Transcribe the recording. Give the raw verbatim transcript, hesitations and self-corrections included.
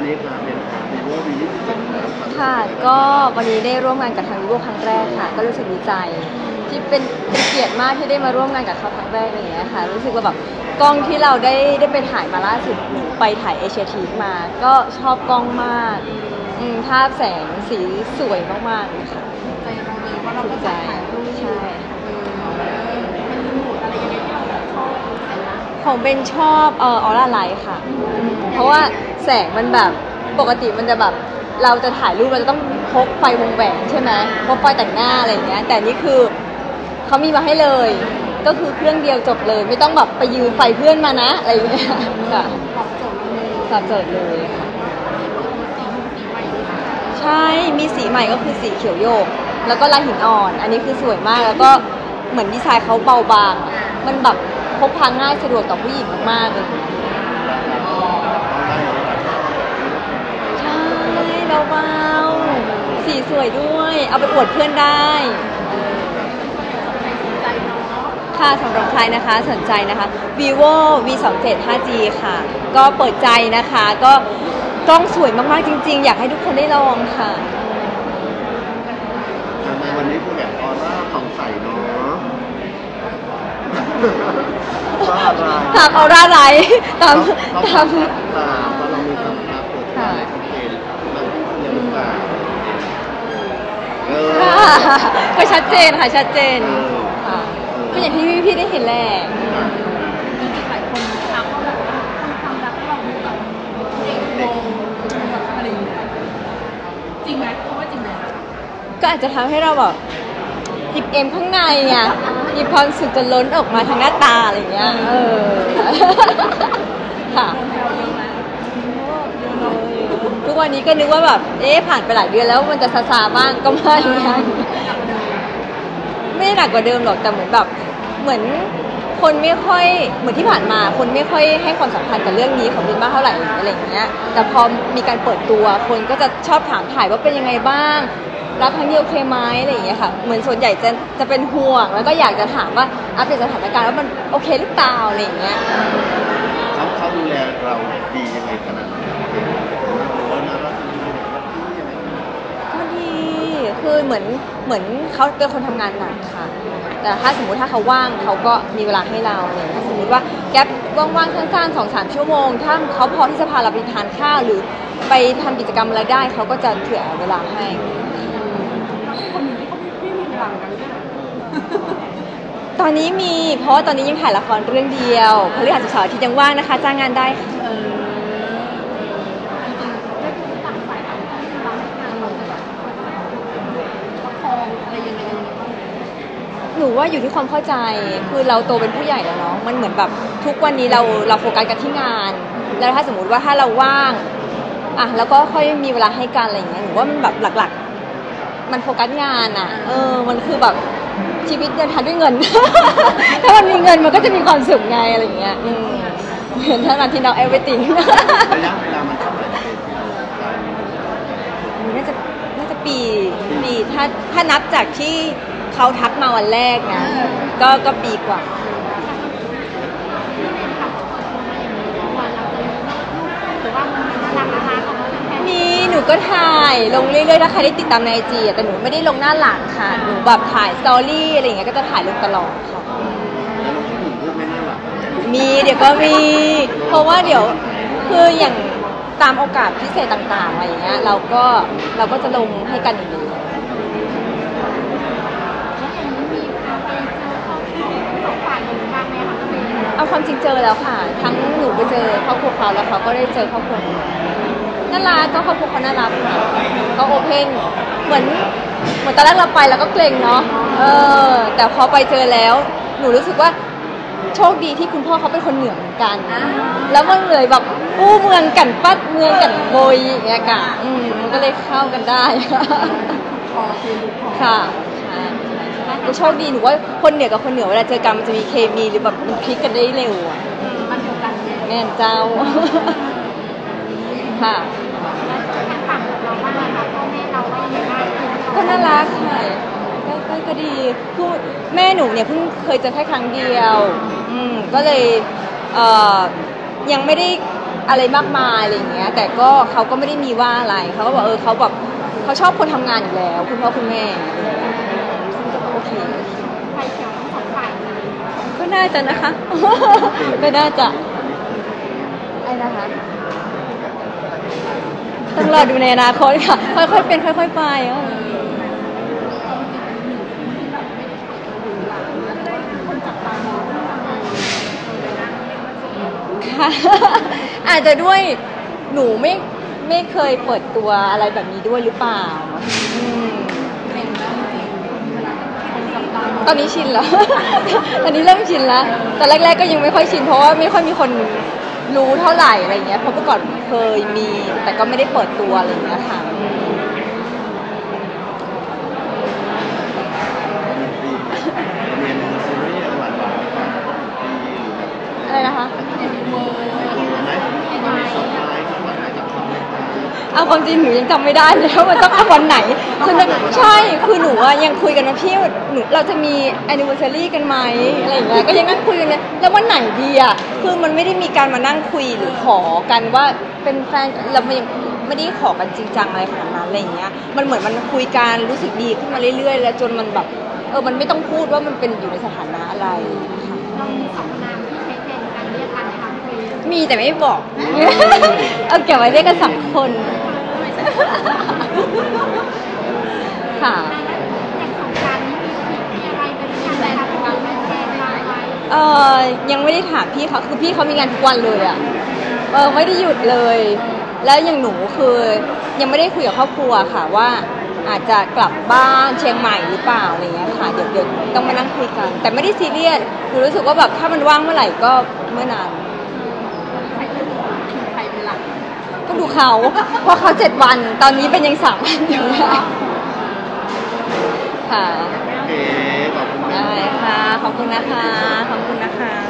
นี้ค่ะเป็นวีโว่วียี่สิบเจ็ดค่ะก็วันนี้ได้ร่วมงานกับทางวีโว่ครั้งแรกค่ะก็รู้สึกดีใจที่เป็นเป็นเกียรติมากที่ได้มาร่วมงานกับเขาครั้งแรกอย่างเงี้ยค่ะรู้สึกว่าแบบกล้องที่เราได้ได้ไปถ่ายมาล่าสุดหนูไปถ่ายเอเชียทีมาก็ชอบกล้องมากภาพแสงสีสวยมากๆเลยค่ะใจเราเลยว่าเราถูกใจใช่มันมีโหมดอะไรยังไงที่เราแบบชอบของเบนชอบเออออร่าไลท์ค่ะเพราะว่าแสงมันแบบปกติมันจะแบบเราจะถ่ายรูปเราจะต้องพกไฟวงแหวนใช่ไหมพกไฟแต่งหน้าอะไรอย่างเงี้ยแต่นี่คือเขามีมาให้เลยก็คือเครื่องเดียวจบเลยไม่ต้องแบบไปยืมไฟเพื่อนมานะอะไรอย่างเงี้ยค่ะตอบโจทย์เลยค่ะใช่มีสีใหม่ก็คือสีเขียวโยกแล้วก็ลายหินอ่อนอันนี้คือสวยมากแล้วก็เหมือนดีไซน์เขาเบาบางมันแบบพกพาง่ายสะดวกต่อผู้หญิงมากๆเลยใช่เบาๆสีสวยด้วยเอาไปอวดเพื่อนได้ค่ะสำหรับใครนะคะสนใจนะคะ vivo วี สองเจ็ด ห้าจี ค่ะก็เปิดใจนะคะก็กล้องสวยมากๆจริงๆอยากให้ทุกคนได้ลองค่ะในวันนี้คุณแบบออร่าผ่องใสเนาะถามออร่าไรตามตามตาเพราะเรามีความรักเปิดใจชัดเจนมันเรียนรู้ว่าก็ชัดเจนค่ะชัดเจนค่ะก็อย่างที่พี่ๆได้เห็นแหละจริงๆหลายคนทักว่าแบบว่าความรักให้เราดูแบบเด็กโตแบบอะไรอย่างเงี้ยจริงไหมเพราะว่าจริงไหมก็อาจจะทำให้เราแบบหยิบเอ็มข้างในอ่ะหยิบความสุขจนล้นออกมาทางหน้าตาอะไรอย่างเงี้ยเออค่ะทุกวันนี้ก็นึกว่าแบบเอ๊ะผ่านไปหลายเดือนแล้วมันจะซาซาบ้างก็ไม่ยังไม่หนักกว่าเดิมหรอกแต่เหมือนแบบเหมือนคนไม่ค่อยเหมือนที่ผ่านมาคนไม่ค่อยให้ความสำคัญกับเรื่องนี้ของบินมากเท่าไหร่อะไรอย่างเงี้ยแต่พอมีการเปิดตัวคนก็จะชอบถามถ่ายว่าเป็นยังไงบ้างรักครั้งนี้โอเคไหมอะไรอย่างเงี้ยค่ะเหมือนส่วนใหญ่จะจะเป็นห่วงแล้วก็อยากจะถามว่าอัปเดตสถานการณ์ว่ามันโอเคหรือเปล่าอะไรอย่างเงี้ยเขาเขาดูแลเราดียังไงขนาดนั้นก็ดีคือเหมือนเหมือนเขาเป็นคนทำงานหนักค่ะแต่ถ้าสมมุติถ้าเขาว่างเขาก็มีเวลาให้เราเนี่ยสมมติว่าแก๊ปว่างๆสั้นๆสองสามชั่วโมงถ้าเขาพอที่จะพาเราไปทานข้าวหรือไปทำกิจกรรมอะไรได้เขาก็จะเผื่อเวลาให้คนหนึ่งที่เขาไม่มีเวลากันเลยตอนนี้มีเพราะว่าตอนนี้ยังถ่ายละครเรื่องเดียวพฤหัสศุกร์เสาร์อาทิตย์ยังว่างนะคะจ้างงานได้ค่ะหนูว่าอยู่ที่ความเข้าใจคือเราโตเป็นผู้ใหญ่แล้วเนาะมันเหมือนแบบทุกวันนี้เราเราโฟกัสกันที่งานแล้วถ้าสมมติว่าถ้าเราว่างอ่ะแล้วก็ค่อยมีเวลาให้กันอะไรอย่างเงี้ยหนูว่ามันแบบหลักๆมันโฟกัสงานอ่ะเออมันคือแบบชีวิตเดินทางด้วยเงิน ถ้ามันมีเงินมันก็จะมีความสุขไงอะไรอย่างเงี้ยเหมือนท่านอาทิตย์เรา everything ระยะเวลามันเท่าไหร่น่าจะน่าจะปีปีถ้าถ้านับจากที่เขาทักมาวันแรกนะก็ก็ปีกว่ามีหนูก็ถ่ายลงเรื่อยๆถ้าใครได้ติดตามในไอจีแต่หนูไม่ได้ลงหน้าหลังค่ะหนูแบบถ่ายสตอรี่อะไรอย่างเงี้ยก็จะถ่ายลงตลอดค่ะมีเดี๋ยวก็มีเพราะว่าเดี๋ยวคืออย่างตามโอกาสพิเศษต่างๆอะไรอย่างเงี้ยเราก็เราก็จะลงให้กันอยู่ดีเอาความจริงเจอแล้วค่ะทั้งหนูไปเจอครอบครัวเขาแล้วเขาก็ได้เจอครอบครัวน่ารักก็ครอบครัวเขาน่ารักค่ะก็โอเพนเหมือนเหมือนตอนแรกเราไปแล้วก็เกรงเนาะเออแต่พอไปเจอแล้วหนูรู้สึกว่าโชคดีที่คุณพ่อเขาเป็นคนเหนือเหมือนกันแล้วมันเลยแบบอู้เมืองกันปัดเมืองกันโบยอย่างเงี้ยค่ะอืมมันก็เลยเข้ากันได้ค่ะก็โชคดีหนูว่าคนเหนือกับคนเหนือเวลาเจอกันมันจะมีเคมีหรือแบบมันพลิกกันได้เร็วอ่ะมันถูกกันแม่เจ้าค่ะก็น่ารักค่ะก็ก็ดีคือแม่หนูเนี่ยเพิ่งเคยเจอแค่ครั้งเดียวอืมก็เลยเอ่อยังไม่ได้อะไรมากมายอะไรอย่างเงี้ยแต่ก็เขาก็ไม่ได้มีว่าอะไรเขาก็บอกเออเขาแบบเขาชอบคนทำงานอยู่แล้วคุณพ่อคุณแม่โอเคไฟเขียวทั้งสองฝ่ายเลยก็น่าจะนะคะ ก็น่าจะไอ้นะคะต้องรอดูในอนาคตค่ะ ค่อยๆเป็นค่อยๆไปอ่ะเอาจริงเป็นหนึ่งคู่ที่แบบไม่ได้ฉายหรูหราแล้วได้คนจับตามองเลยนะเรียกว่าจริงค่ะ อาจจะด้วยหนูไม่ไม่เคยเปิดตัวอะไรแบบนี้ด้วยหรือเปล่าอืมเป็นแล้วจริงเวลาคนจับตามองตอนนี้ชินแล้ว ตอนนี้เริ่มชินแล้ว แต่แรกๆก็ยังไม่ค่อยชินเพราะว่าไม่ค่อยมีคนรู้เท่าไหร่อะไรเงี้ยเพราะเมื่อก่อนเคยมี แต่ก็ไม่ได้เปิดตัวอะไรเงี้ยค่ะอืมเรียนซีรีส์หวานหวานอะไรนะคะเอ็นเวอร์ไหมมันมีสไตล์หวานจากความเป็นเอาความจริงหนูยังจำไม่ได้เลยว่ามันต้องวันไหนคือใช่คือหนูอะยังคุยกันว่าพี่หนูเราจะมี anniversary กันไหมอะไรอย่างเงี้ยก็ยังนั่งคุยกันเลยแล้ววันไหนดีอะคือมันไม่ได้มีการมานั่งคุยหรือขอกันว่าเป็นแฟนเราไม่ไม่ได้ขอกันจริงจังอะไรขนาดนั้นอะไรอย่างเงี้ยมันเหมือนมันคุยกันรู้สึกดีขึ้นมาเรื่อยๆแล้วจนมันแบบเออมันไม่ต้องพูดว่ามันเป็นอยู่ในสถานะอะไรค่ะเรามีสองนามที่ใช้แทนการเรียกกันนะคะคุยมีแต่ไม่บอก เอาเก็บไว้เรียกกันสองคนค่ะอย่างสงกรานต์นี้มีมีอะไรเป็นการทำการแสดงอะไรเออยังไม่ได้ถามพี่เขาคือพี่เขามีงานทุกวันเลยอะเออไม่ได้หยุดเลย แล้วอย่างหนูคือยังไม่ได้คุยกับครอบครัวค่ะว่าอาจจะกลับบ้านเชียงใหม่หรือเปล่าอะไรเงี้ยค่ะเดี๋ยวเดี๋ยวต้องมานั่งคุยกัน แต่ไม่ได้ซีเรียสหนูรู้สึกว่าแบบถ้ามันว่างเมื่อไหร่ก็เมื่อนั้นใครเป็นใครเป็นหลักก็ดูเขาเพราะเขาเจ็ดวัน ตอนนี้เป็นยังสามวันอยู่ค่ะโอเคขอบคุณได้ค่ะ ขอบคุณนะคะ ขอบคุณนะคะ